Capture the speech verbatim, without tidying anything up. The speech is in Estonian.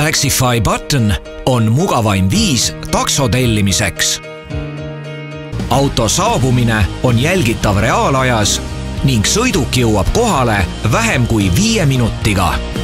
Taxify Button on mugavaim viis takso tellimiseks. Auto saabumine on jälgitav reaalajas ning sõiduk jõuab kohale vähem kui viie minutiga.